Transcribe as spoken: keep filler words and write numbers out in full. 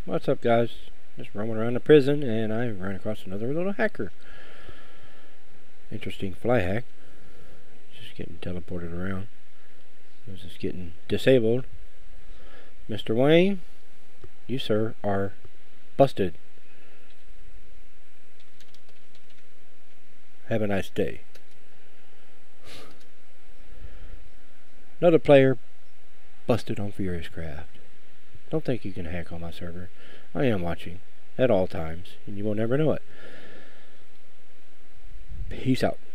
What's up, guys? Just roaming around the prison and I ran across another little hacker. Interesting fly hack. Just getting teleported around. It was just getting disabled. Mister Wayne, you sir are busted. Have a nice day. Another player busted on FuRiouSCraft. Don't think you can hack on my server. I am watching at all times, and you will never know it. Peace out.